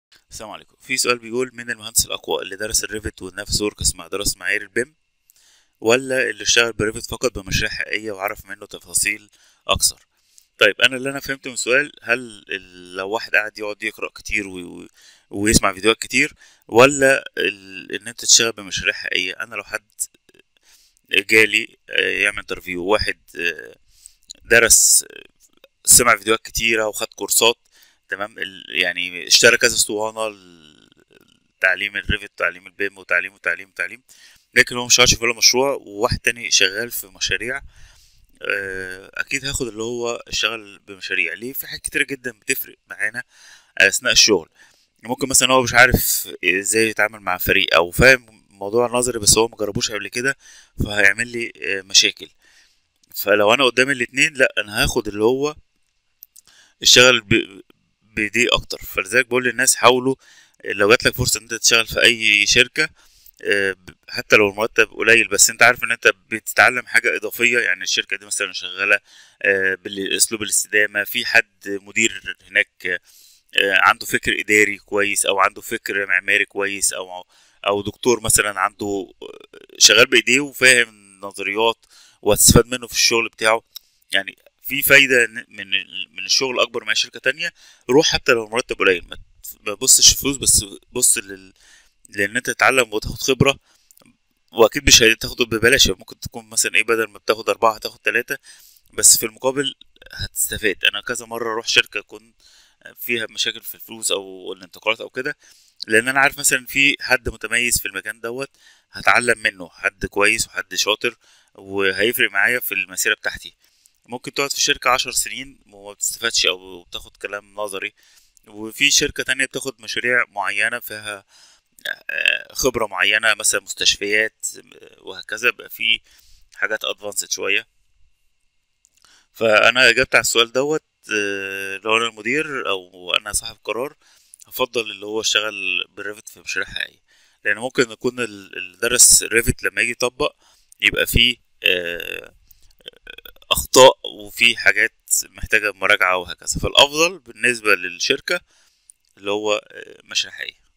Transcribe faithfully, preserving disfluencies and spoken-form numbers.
السلام عليكم. في سؤال بيقول: مين المهندس الأقوى، اللي درس الريفت والنافس وركس مع درس معايير البيم، ولا اللي اشتغل بالريفت فقط بمشاريع حقيقية وعرف منه تفاصيل أكثر؟ طيب، أنا اللي أنا فهمته من السؤال: هل ال- لو واحد قاعد يقعد يقرأ كتير و... و- ويسمع فيديوهات كتير، ولا ال... إن أنت تشتغل بمشاريع حقيقية؟ أنا لو حد جالي آه، يعمل انترفيو، واحد آه، درس، سمع فيديوهات كتيرة وخد كورسات، تمام، ال- يعني اشترى كذا اسطوانة ل- تعليم الريفت، تعليم البيم، وتعليم وتعليم وتعليم، لكن هو مش شغال في ولا مشروع، وواحد تاني شغال في مشاريع. آه، اكيد هاخد اللي هو اشتغل بمشاريع. ليه؟ في حاجات كتيرة جدا بتفرق معانا اثناء الشغل. ممكن مثلا هو مش عارف ازاي يتعامل مع فريق، او فاهم موضوع نظري بس هو مجربوش قبل كده، فهيعمل لي آه، مشاكل. فلو انا قدامي الاتنين، لا، انا هاخد اللي هو اشتغل ب... بدي اكتر. فلذلك بقول للناس: حاولوا لو جات لك فرصه ان انت تشتغل في اي شركه، آه، ب- حتى لو المرتب قليل، بس انت عارف ان انت بتتعلم حاجه اضافيه. يعني الشركه دي مثلا شغاله آه، بالاسلوب الاستدامه، في حد مدير هناك آه، عنده فكر اداري كويس، او عنده فكر معماري كويس، او او دكتور مثلا عنده شغال بايديه وفاهم نظريات، وهتستفاد منه في الشغل بتاعه. يعني في فايدة من من الشغل أكبر مع شركة تانية. روح حتى لو المرتب قليل، ما ما تبصش فلوس بس، بص لل... لأن أنت تتعلم وتاخد خبرة. وأكيد مش هتاخده ببلاش، ممكن تكون مثلا إيه، بدل ما بتاخد أربعة هتاخد تلاتة، بس في المقابل هتستفاد. أنا كذا مرة أروح شركة كنت فيها مشاكل في الفلوس أو الانتقالات أو كده، لأن أنا عارف مثلا في حد متميز في المكان دوت، هتعلم منه، حد كويس وحد شاطر، وهيفرق معايا في المسيرة بتاعتي. ممكن تقعد في شركة عشر سنين وما بتستفادش أو بتاخد كلام نظري، وفي شركة تانية بتاخد مشاريع معينة فيها آه، خبرة معينة، مثلا مستشفيات، آه، وهكذا، بقى في حاجات ادفانسد شوية. فأنا إجابتي على السؤال دوت، آه، لو أنا المدير أو أنا صاحب قرار، هفضل اللي هو اشتغل بالريفت في مشاريع حقيقية. لأن ممكن يكون ال- اللي درس ريفت لما يجي يطبق يبقى فيه آه، اخطاء، وفي حاجات محتاجة مراجعة وهكذا. فالافضل بالنسبة للشركة اللي هو آه، مشاريع حقيقية.